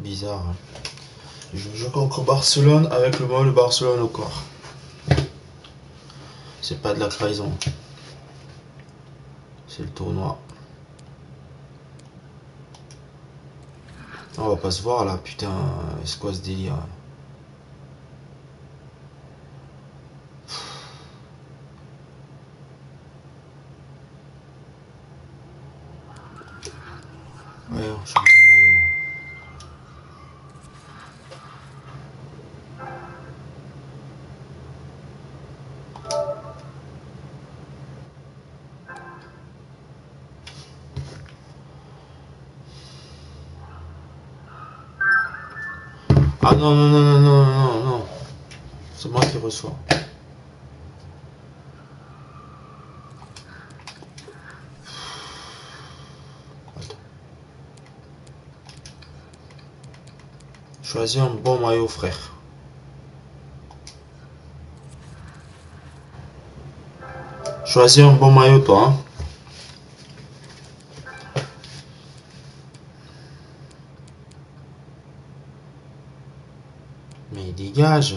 Bizarre. Hein. Je joue contre Barcelone avec le maillot de Barcelone au corps. C'est pas de la trahison. C'est le tournoi. On va pas se voir là, putain. C'est quoi ce délire? Ouais, on change de maillot. Ah non, non, non, non, non, non, non. C'est moi qui reçois. Attends. Choisis un bon maillot, frère. Choisis un bon maillot, toi. Hein. Mais dégage.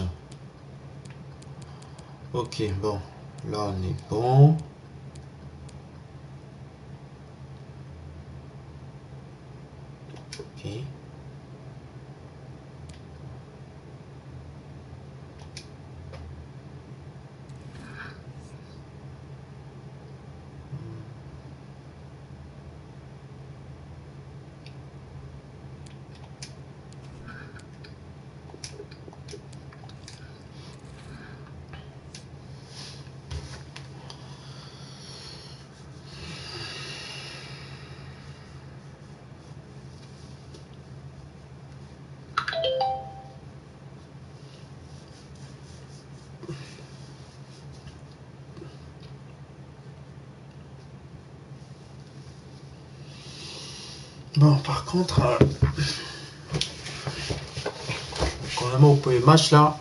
Ok, bon. Là, on est bon. Ok. Bon, par contre, quand on est au premier match là.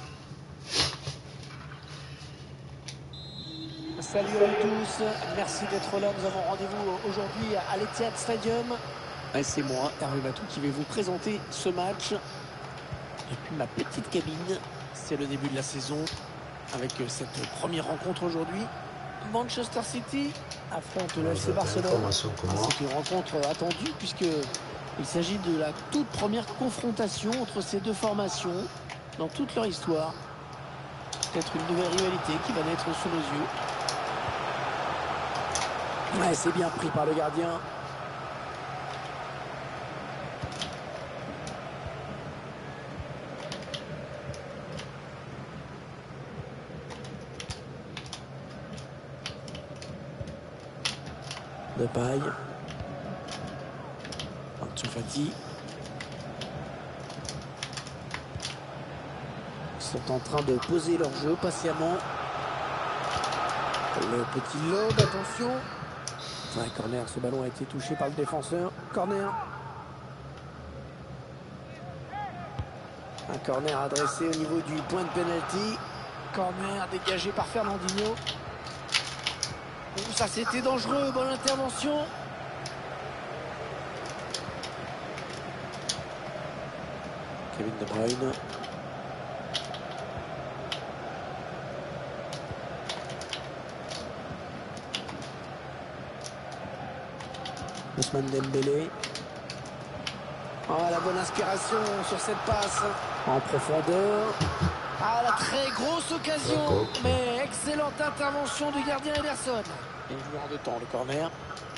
Salut à vous tous, merci d'être là. Nous avons rendez-vous aujourd'hui à l'Etihad Stadium. Et c'est moi, Hervé Batou, qui vais vous présenter ce match. Depuis ma petite cabine, c'est le début de la saison avec cette première rencontre aujourd'hui. Manchester City affronte le FC Barcelone. C'est une rencontre attendue puisqu'il s'agit de la toute première confrontation entre ces deux formations dans toute leur histoire. Peut-être une nouvelle rivalité qui va naître sous nos yeux. Ouais, c'est bien pris par le gardien. De paille. Ansu Fati. Ils sont en train de poser leur jeu patiemment. Le petit lob, attention. Ouais, corner, ce ballon a été touché par le défenseur. Corner. Un corner adressé au niveau du point de pénalty. Corner dégagé par Fernandinho. Ça c'était dangereux, bonne intervention. Kevin De Bruyne. Ousmane Dembélé. Oh, la bonne inspiration sur cette passe en profondeur. Ah, la très grosse occasion, mais excellente intervention du gardien Ederson. Une joueur de temps, le corner.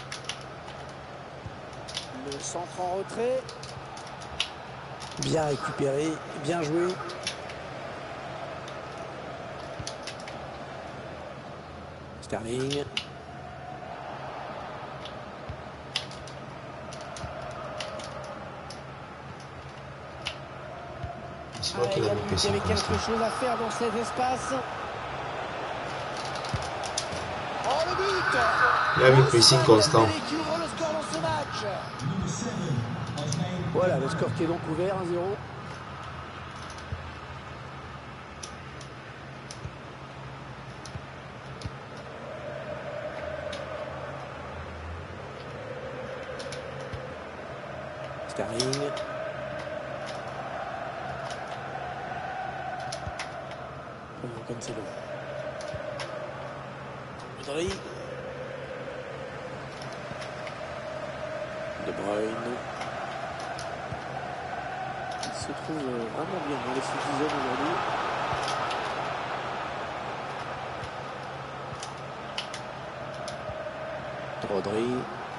Le centre en retrait. Bien récupéré, bien joué. Sterling. Il y avait quelque chose à faire dans cet espace. Oh, le but! Il avait le pressing constant. Qui ouvre le score dans ce match. Voilà, le score qui est donc ouvert, 1-0. Sterling. Cancelo. Rodri. De Bruyne. Il se trouve vraiment bien dans les Citizens aujourd'hui. Rodri.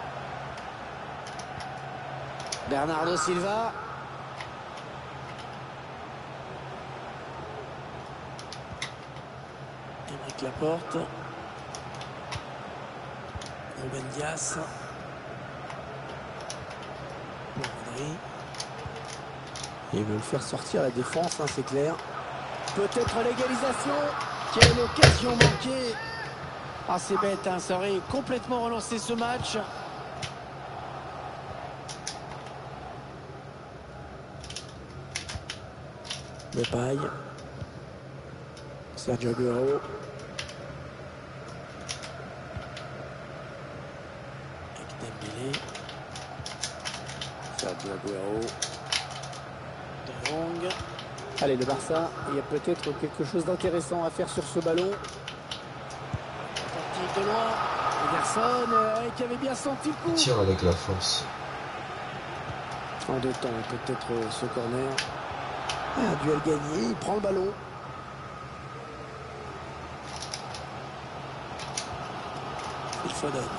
Bernardo Silva. Aymeric Laporte. Ruben Dias. Rodri. Il veut le faire sortir la défense, hein, c'est clair. Peut-être l'égalisation. Quelle occasion manquée. Ah, c'est bête, hein, ça aurait complètement relancé ce match. Depay. Sergio Aguero. Avec Dembélé. Sergio Aguero. De Jong. Allez, le Barça, il y a peut-être quelque chose d'intéressant à faire sur ce ballon. Tentative de loin. Ederson qui avait bien senti le coup. Tire avec la force. En deux temps, peut-être ce corner. Un duel gagné, il prend le ballon. Il faut donner.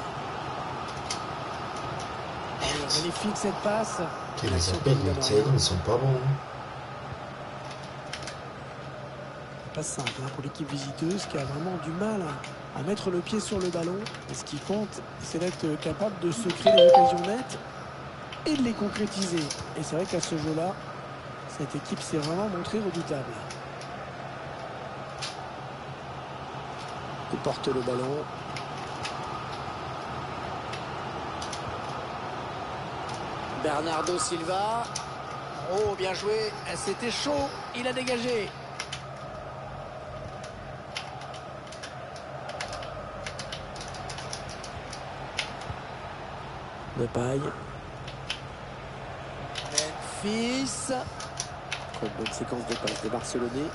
Magnifique cette passe. Les appels de Thiago ne sont pas bons. Pas simple hein, pour l'équipe visiteuse qui a vraiment du mal à mettre le pied sur le ballon. Et ce qui compte, c'est d'être capable de se créer des occasions nettes et de les concrétiser. Et c'est vrai qu'à ce jeu-là, cette équipe s'est vraiment montrée redoutable. Il porte le ballon. Bernardo Silva. Oh, bien joué. C'était chaud. Il a dégagé. Depay. Memphis. Une bonne séquence de passes des Barcelonais.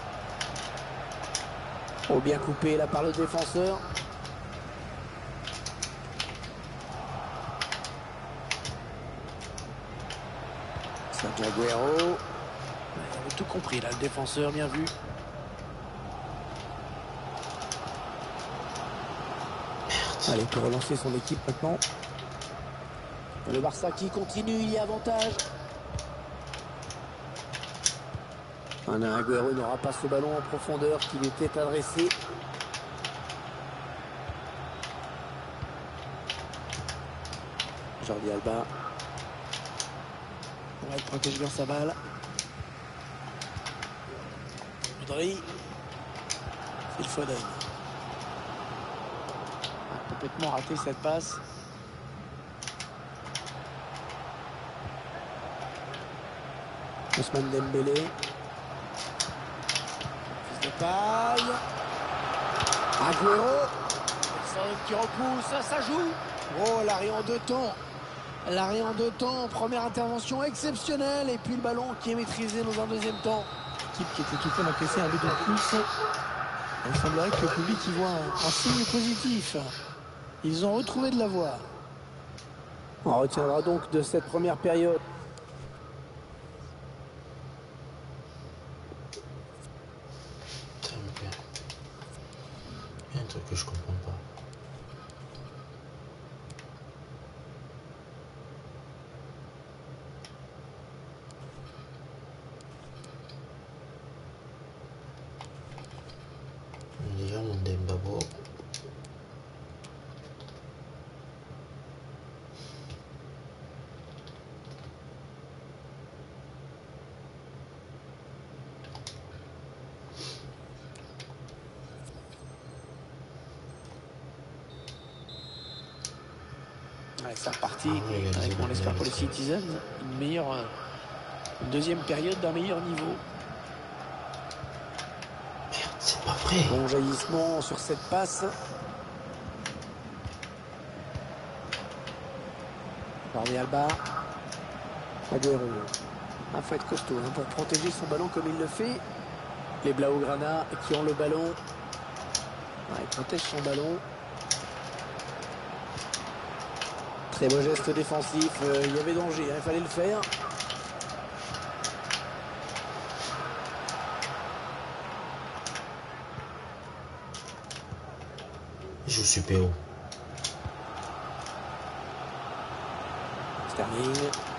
Oh, bien coupé là par le défenseur. Sergio Aguero. Il avait tout compris là, le défenseur, bien vu. Allez, pour relancer son équipe maintenant. Le Barça qui continue, il y a avantage. Aguero n'aura pas ce ballon en profondeur qui lui était adressé. Jordi Alba. Il protège bien sa balle. Rodri. Il faut donner. A complètement raté cette passe. Ousmane Dembélé. Fils de paille. Aguero. Qui repousse, ça joue. Oh, l'arrêt en deux temps. L'arrêt en deux temps, première intervention exceptionnelle. Et puis le ballon qui est maîtrisé dans un deuxième temps. L'équipe qui était tout près d'encaisser un but de plus. Il semblerait que le public y voit un signe positif. Ils ont retrouvé de la voix. On retiendra donc de cette première période. Il y a un truc que je comprends pas. Déjà mon Dembabo. Ouais, c'est reparti avec, on l'espère pour les Citizens, une meilleure deuxième période d'un meilleur niveau. Merde, c'est pas vrai. Bon jaillissement sur cette passe. Jordi Alba. Aguero. Il faut être costaud hein, pour protéger son ballon comme il le fait. Les Blaugrana qui ont le ballon. Ouais, il protège son ballon. Très beau geste défensif. Il y avait danger, hein, il fallait le faire. Il joue super haut. Sterling.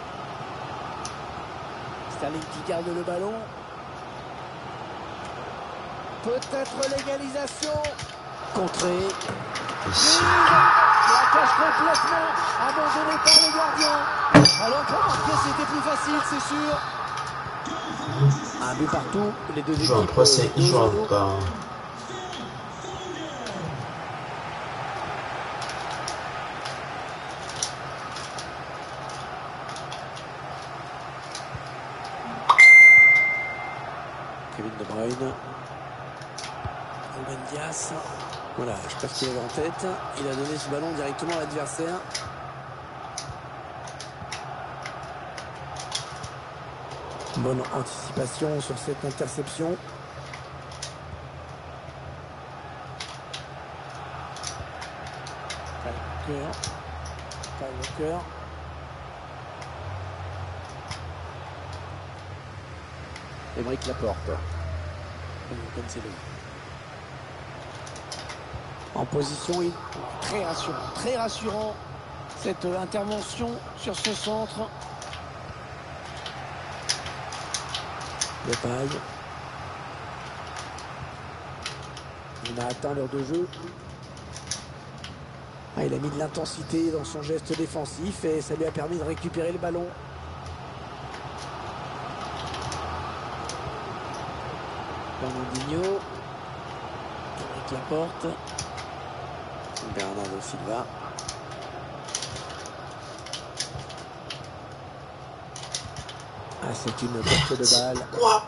Sterling qui garde le ballon. Peut-être l'égalisation. Contré. La cache complètement abandonnée par le gardien. Alors pour marquer c'était plus facile, c'est sûr. Un but partout. Les deux Il joue en équipes. 3-5. Il joue en pas. Kevin De Bruyne. Ruben Dias. Voilà, je sais pas ce qu'il avait en tête. Il a donné ce ballon directement à l'adversaire. Bonne anticipation sur cette interception. Kyle Walker. Aymeric Laporte. Cancelo. En position, très rassurant cette intervention sur ce centre. Depay. On a atteint l'heure de jeu. Ah, il a mis de l'intensité dans son geste défensif et ça lui a permis de récupérer le ballon. Fernandinho. Aymeric Laporte. Bernardo Silva. Ah, c'est une perte de balle. Quoi?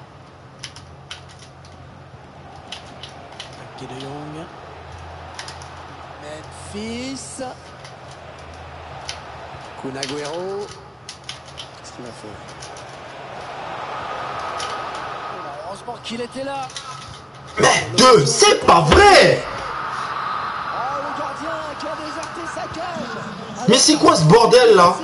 De Jong. Memphis. Kun Agüero. Qu'est-ce qu'il va faire? Heureusement qu'il était là. Mais deux, c'est pas vrai! Oh, le gardien qui a déserté sa cage. Mais c'est quoi ce bordel là?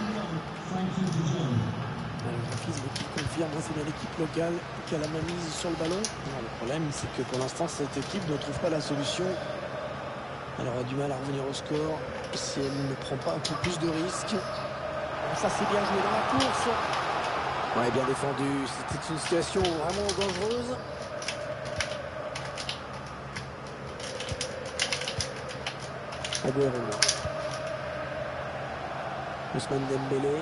L'équipe confirme, c'est bien l'équipe locale qui a la main mise sur le ballon. Alors, le problème, c'est que pour l'instant, cette équipe ne trouve pas la solution. Elle aura du mal à revenir au score si elle ne prend pas un peu plus de risques. Ça, c'est bien joué dans la course. Ouais, bien défendu. C'était une situation vraiment dangereuse. Agüero. Ousmane Dembélé.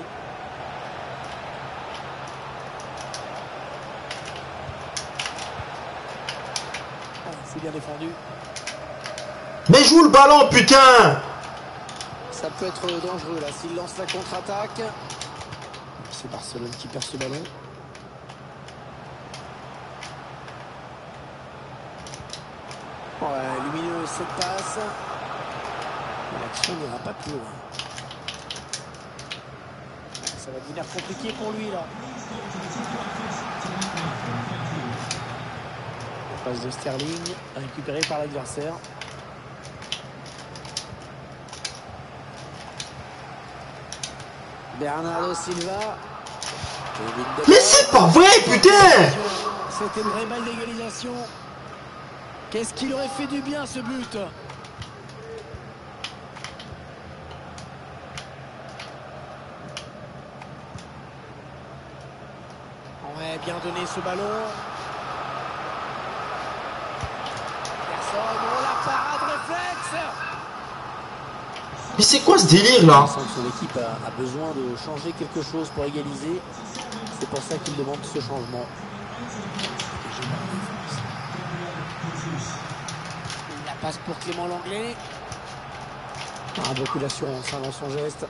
Ah, c'est bien défendu. Mais joue le ballon, putain! Ça peut être dangereux là s'il lance la contre-attaque. C'est Barcelone qui perd ce ballon. Ouais, lumineux cette passe. L'action n'ira pas plus loin. Ça va devenir compliqué pour lui là. La passe de Sterling récupérée par l'adversaire. Bernardo Silva. Mais c'est pas vrai, putain! C'était une vraie balle d'égalisation. Qu'est-ce qu'il aurait fait du bien ce but? Ouais, bien donné ce ballon. Personne, oh la parade réflexe! Mais c'est quoi ce délire là? Son équipe a besoin de changer quelque chose pour égaliser. C'est pour ça qu'il demande ce changement. La passe pour Clément Langlais. Ah, beaucoup d'assurance dans son geste.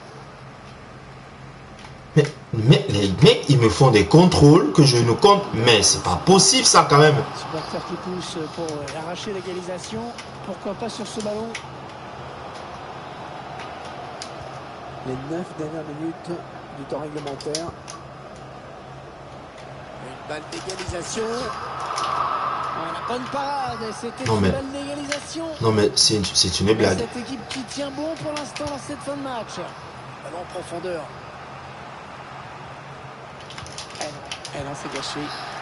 Mais les mecs, ils me font des contrôles que je ne compte. Mais c'est pas possible ça quand même. Supporter qui pousse pour arracher l'égalisation. Pourquoi pas sur ce ballon? Les 9 dernières minutes du temps réglementaire. Une balle d'égalisation. La bonne parade, c'était Non, une mais- belle légalisation. Non mais c'est une blague. Cette équipe qui tient bon pour l'instant dans cette fin de match. Ballon en profondeur. Eh non, c'est gâché.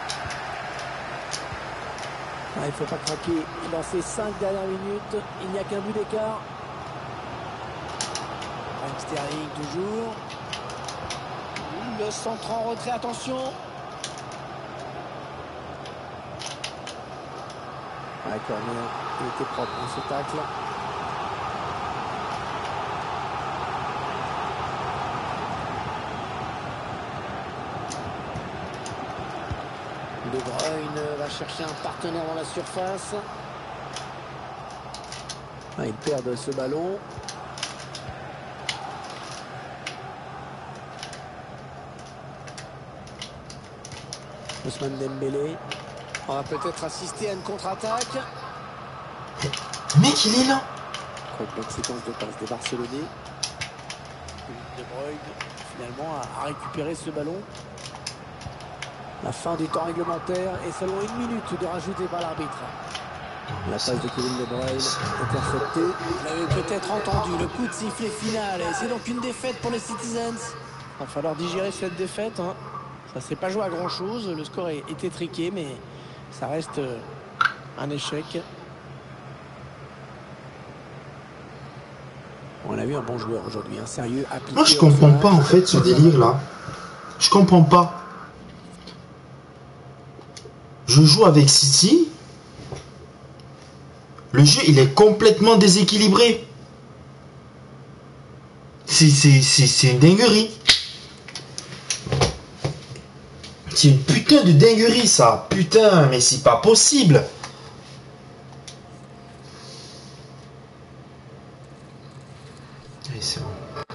Ah, il ne faut pas craquer. Dans ces 5 dernières minutes, il n'y a qu'un but d'écart. Sterling toujours. Le centre en retrait, attention. Corner, il était propre dans ce tacle. De Bruyne va chercher un partenaire dans la surface. Ils perdent ce ballon. Ousmane Dembélé. On va peut-être assister à une contre-attaque. Le mec, il est là. Complète séquence de passes des Barcelonais. De Bruyne, finalement, a récupéré ce ballon. La fin du temps réglementaire et seulement 1 minute de rajouter par l'arbitre. La passe de Kevin De Bruyne interceptée. Vous l'avez peut-être entendu, le coup de sifflet final. Et c'est donc une défaite pour les Citizens. Il va falloir digérer cette défaite. Hein. Ça ne s'est pas joué à grand-chose. Le score est étriqué, mais ça reste un échec. On a vu un bon joueur aujourd'hui, un sérieux appliqué. Moi, je comprends pas en fait ce délire-là. Je comprends pas. Je joue avec City. Le jeu, il est complètement déséquilibré. C'est une dinguerie. C'est une putain de dinguerie, ça. Putain, mais c'est pas possible. Allez, c'est bon.